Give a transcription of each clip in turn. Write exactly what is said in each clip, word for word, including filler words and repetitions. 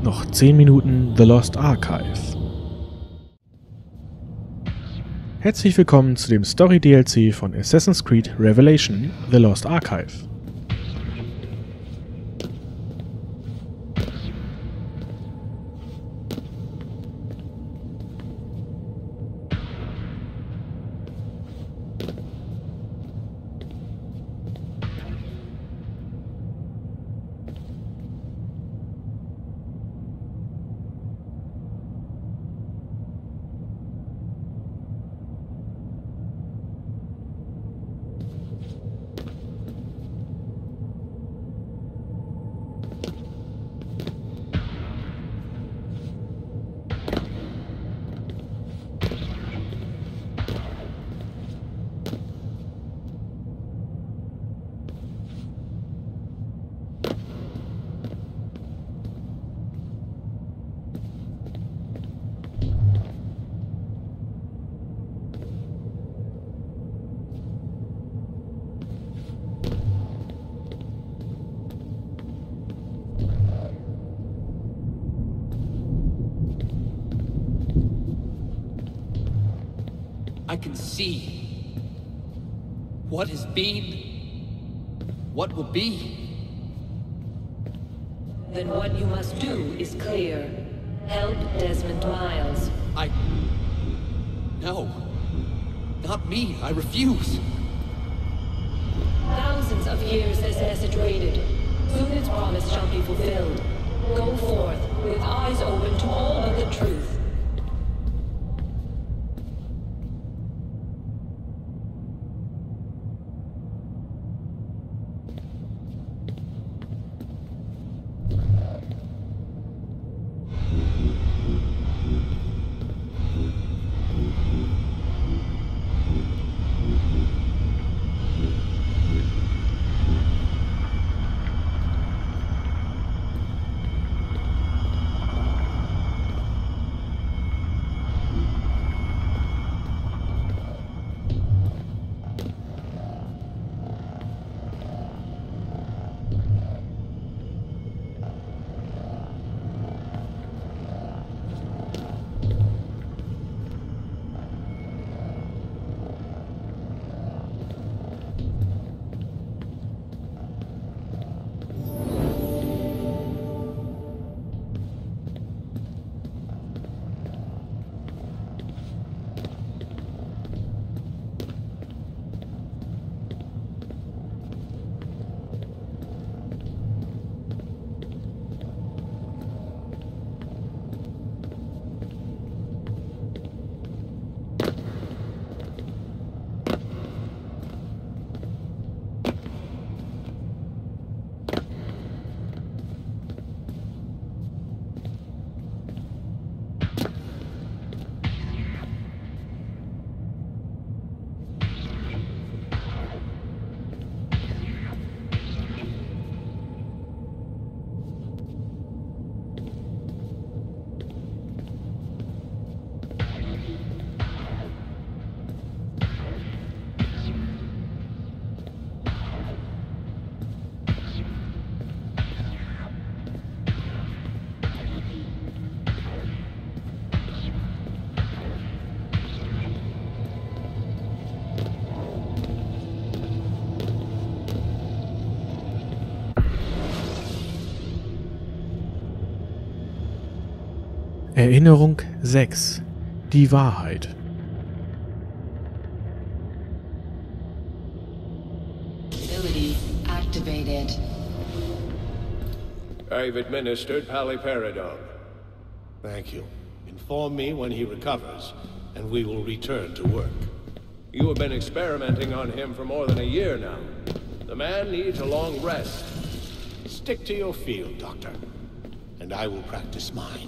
Noch zehn Minuten The Lost Archive. Herzlich willkommen zu dem Story-D L C von Assassin's Creed Revelation The Lost Archive. I can see what has been, what will be. Then what you must do is clear. Help Desmond Miles. I... No. Not me. I refuse. Thousands of years this message waited. Soon its promise shall be fulfilled. Go forth, with eyes open to all but the truth. Erinnerung sechs. Die Wahrheit. Ability activated. I've administered paliperidone. Thank you. Inform me when he recovers, and we will return to work. You have been experimenting on him for more than a year now. The man needs a long rest. Stick to your field, Doctor, and I will practice mine.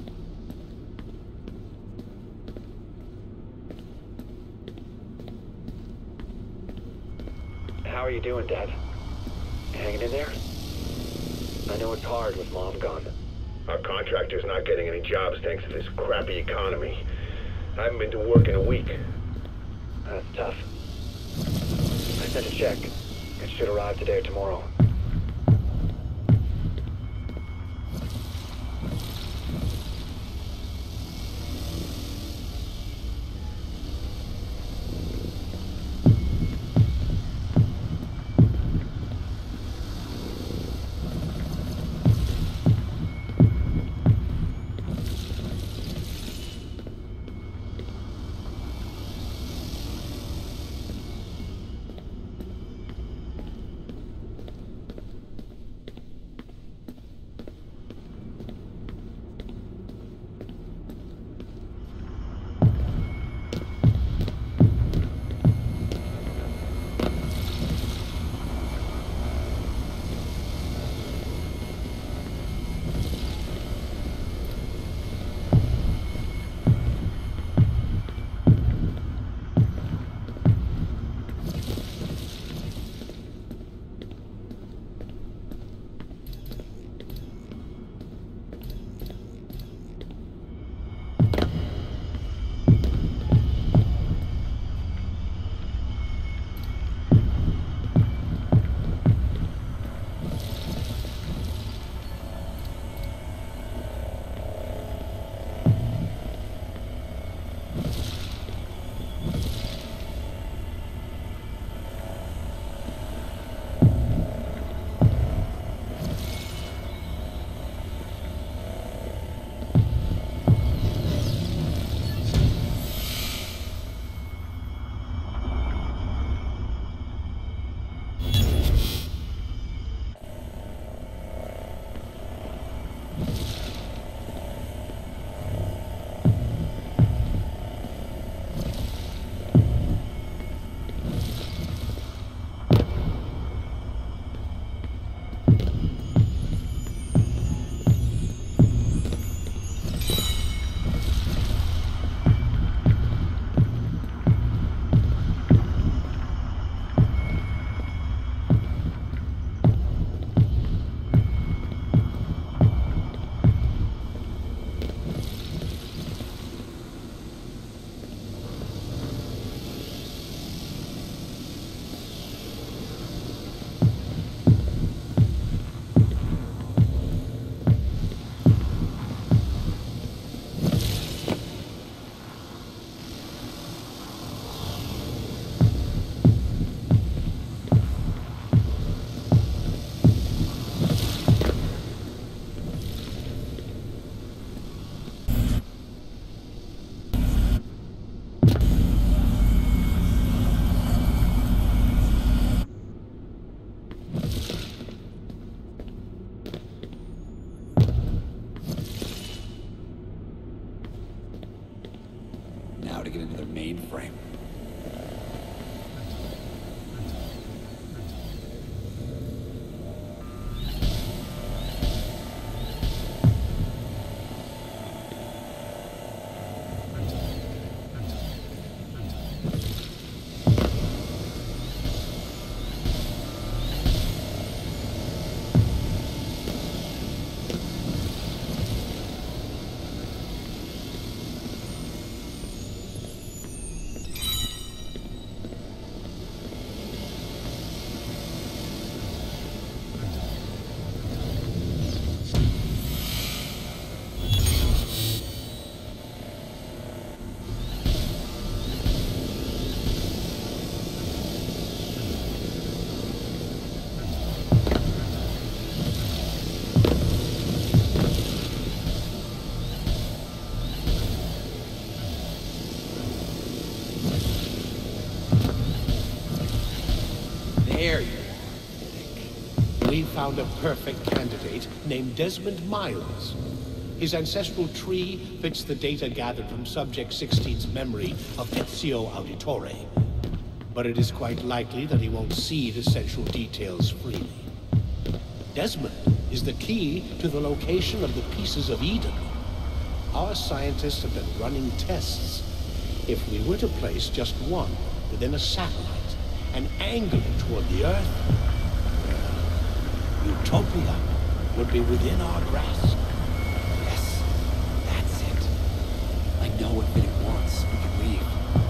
How are you doing, Dad? Hanging in there? I know it's hard with Mom gone. Our contractor's not getting any jobs thanks to this crappy economy. I haven't been to work in a week. That's tough. I sent a check. It should arrive today or tomorrow. mainframe. There you are. We found a perfect candidate named Desmond Miles. His ancestral tree fits the data gathered from Subject sixteen's memory of Ezio Auditore. But it is quite likely that he won't seed essential details freely. Desmond is the key to the location of the pieces of Eden. Our scientists have been running tests. If we were to place just one within a satellite, and angle it toward the Earth, Utopia would be within our grasp. Yes, that's it. I know if it wants, we can leave.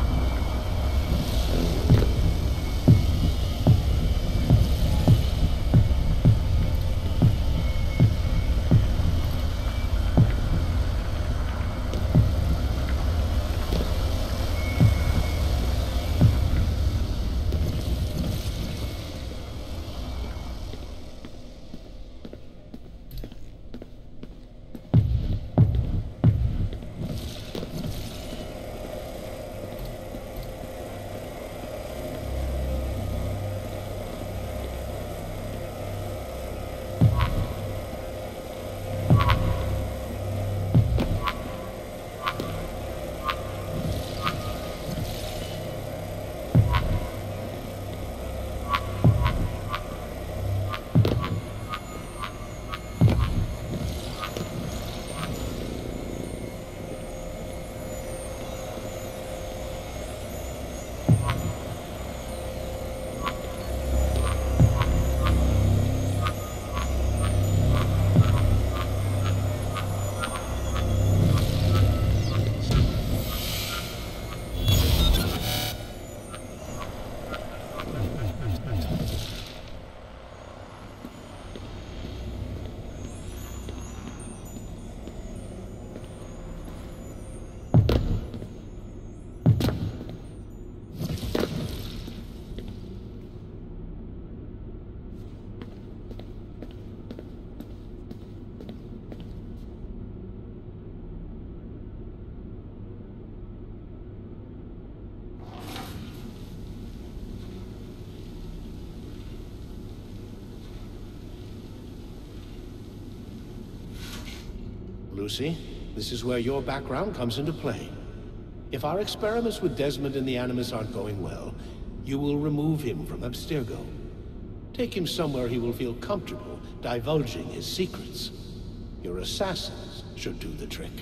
Lucy, this is where your background comes into play. If our experiments with Desmond and the Animus aren't going well, you will remove him from Abstergo. Take him somewhere he will feel comfortable divulging his secrets. Your assassins should do the trick.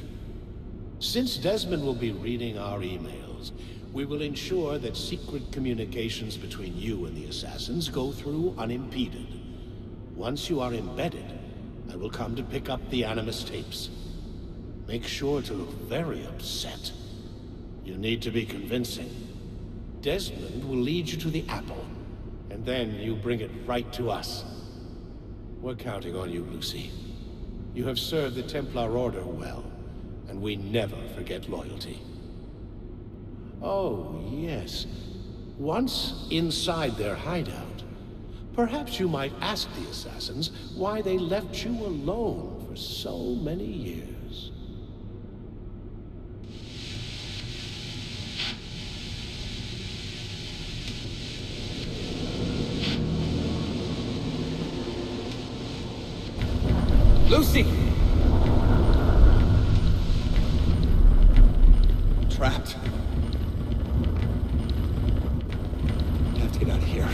Since Desmond will be reading our emails, we will ensure that secret communications between you and the assassins go through unimpeded. Once you are embedded, I will come to pick up the Animus tapes. Make sure to look very upset. You need to be convincing. Desmond will lead you to the apple, and then you bring it right to us. We're counting on you, Lucy. You have served the Templar Order well, and we never forget loyalty. Oh, yes. Once inside their hideout, perhaps you might ask the assassins why they left you alone for so many years. Lucy! Trapped. here.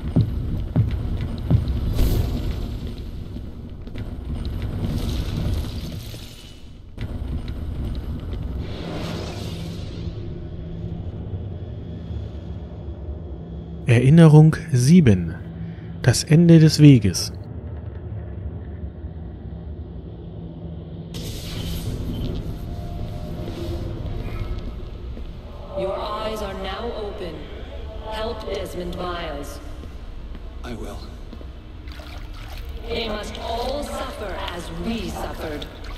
Erinnerung sieben. Das Ende des Weges. Your eyes are now open. Help Desmond Miles. I will. They must all suffer as we suffered.